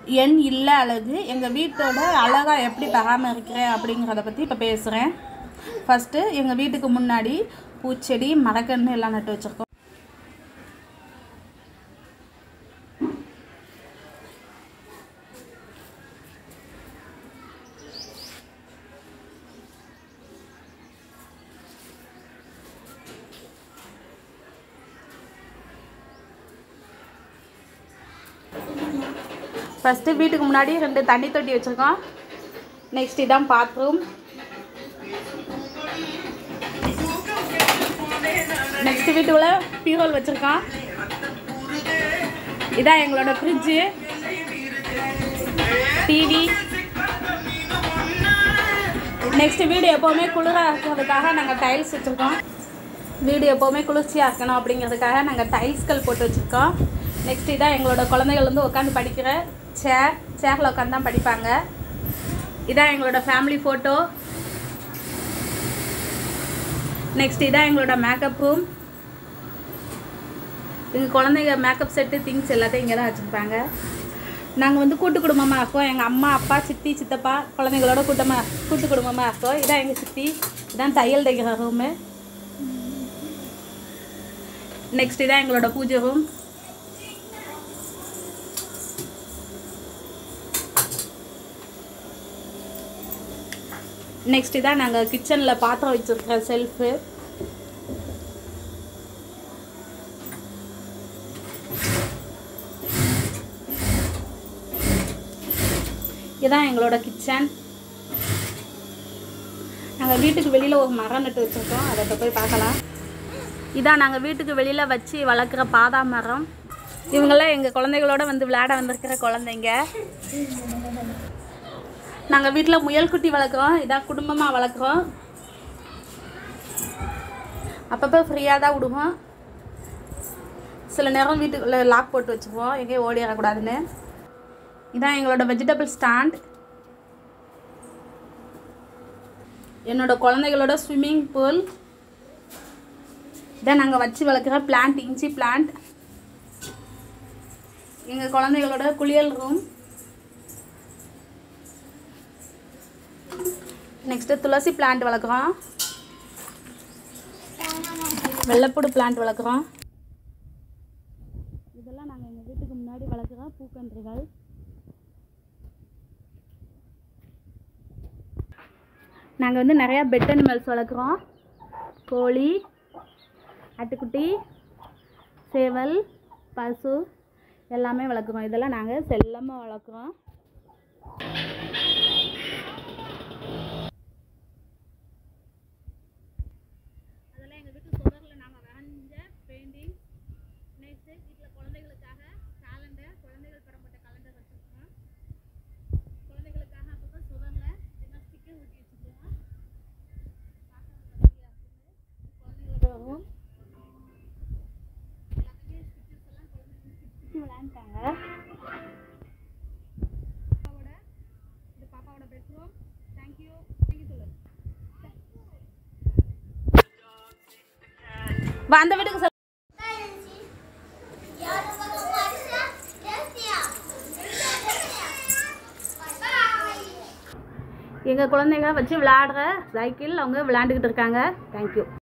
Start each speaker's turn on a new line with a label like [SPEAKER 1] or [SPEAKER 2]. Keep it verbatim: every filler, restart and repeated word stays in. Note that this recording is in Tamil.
[SPEAKER 1] எண் இல்ல அழகு எங்கள் வீட்டோட அழகாக எப்படி பராமரிக்கிறேன் அப்படிங்கிறத பற்றி இப்போ பேசுகிறேன். ஃபஸ்ட்டு எங்கள் வீட்டுக்கு முன்னாடி பூச்செடி மரக்கன்று எல்லாம் நட்டு வச்சுருக்கோம். ஃபஸ்ட்டு வீட்டுக்கு முன்னாடி ரெண்டு தண்ணி தொட்டி வச்சுருக்கோம். நெக்ஸ்ட் இதான் பாத்ரூம். நெக்ஸ்ட் வீட்டுக்குள்ளே பீரோல் வச்சுருக்கோம். இதான் எங்களோட ஃப்ரிட்ஜு, டிவி. நெக்ஸ்ட் வீடு எப்போவுமே குளிராக இருக்கிறதுக்காக நாங்கள் டைல்ஸ் வச்சுருக்கோம். வீடு எப்போவுமே குளிர்ச்சியாக இருக்கணும் அப்படிங்கிறதுக்காக நாங்கள் டைல்ஸ்கள் போட்டு வச்சுருக்கோம். நெக்ஸ்ட் இதான் எங்களோட குழந்தைகள் வந்து உட்காந்து படிக்கிற சேர். சேரில் உட்காந்து தான் படிப்பாங்க. இதான் எங்களோட ஃபேமிலி ஃபோட்டோ. நெக்ஸ்ட் இதான் எங்களோட மேக்கப் ரூம். எங்கள் குழந்தைங்க மேக்கப் செட்டு திங்ஸ் எல்லாத்தையும் இங்கே தான் வச்சுருப்பாங்க. நாங்கள் வந்து கூட்டு குடும்பமாக இருக்கோம். எங்கள் அம்மா அப்பா சித்தி சித்தப்பா குழந்தைங்களோட கூட்டமாக கூட்டு குடும்பமாக இருக்கோம். இதான் எங்கள் சித்தி. இதான் தையல் தைக்கிற ரூமு. நெக்ஸ்ட் இதான் எங்களோட பூஜை ரூம். நெக்ஸ்ட் இதான் நாங்கள் கிச்சனில் பாத்திரம் வச்சுருக்கிற செல்ஃபு. இதுதான் எங்களோட கிச்சன். நாங்கள் வீட்டுக்கு வெளியில் ஒரு மரம் நட்டு வச்சுருக்கோம். அதை போய் பார்க்கலாம். இதான் நாங்கள் வீட்டுக்கு வெளியில் வச்சு வளர்க்குற பாதா மரம். இவங்கெல்லாம் எங்கள் குழந்தைகளோட வந்து விளையாட வந்திருக்கிற குழந்தைங்க. நாங்கள் வீட்டில் முயல் குட்டி வளர்க்குறோம். இதான் குடும்பமாக வளர்க்குறோம். அப்பப்போ ஃப்ரீயாக தான் விடுவோம். சில நேரம் வீட்டுக்குள்ளே லாக் போட்டு வச்சுக்குவோம், எங்கேயும் ஓடிடக்கூடாதுன்னு. இதான் எங்களோட வெஜிடபிள் ஸ்டாண்ட். என்னோட குழந்தைகளோட ஸ்விம்மிங் பூல். இதான் நாங்கள் வச்சு வளர்க்குற பிளான்ட், இஞ்சி பிளான்ட். எங்கள் குழந்தைகளோட குளியல் ரூம். நெக்ஸ்ட்டு துளசி பிளான்ட் வளர்க்குறோம். வெள்ளைப்பூடு பிளான்ட் வளர்க்குறோம். இதெல்லாம் நாங்கள் எங்கள் வீட்டுக்கு முன்னாடி வளர்க்குற பூக்கன்றுகள். நாங்கள் வந்து நிறையா பெட் அனிமல்ஸ் வளர்க்குறோம். கோழி, ஆட்டுக்குட்டி, சேவல், பசு எல்லாமே வளர்க்குறோம். இதெல்லாம் நாங்கள் செல்லமாக வளர்க்குறோம். அதெல்லாம் எங்கள் வீட்டு சுவரில் நாங்கள் வரைஞ்ச பெயிண்டிங். நெக்ஸ்ட்டு வீட்டில் குழந்தைகளுக்காக கேலண்டர், குழந்தைகள் பெறப்பட்ட கேலண்டர் வச்சுருக்கோம். குழந்தைகளுக்காக அப்பப்போ சுவரில் தினம் ஸ்டிக்கர் ஊட்டி வச்சுருக்கோம். குழந்தைகளோட ரூம். எல்லாத்துலேயும் ஸ்டிக்கர்ஸ் எல்லாம் குழந்தைங்களுக்கு சுற்றி விளையாண்டாங்க. பாப்பாவோட இது பாப்பாவோட பெட்ரூம். தேங்க்யூ தேங்க்யூ சொல்லு. அந்த வீட்டுக்கு சொல்ல. எங்கள் குழந்தைங்க வச்சு விளையாடுற சைக்கிள் அவங்க விளையாண்டுக்கிட்டு இருக்காங்க. தேங்க்யூ.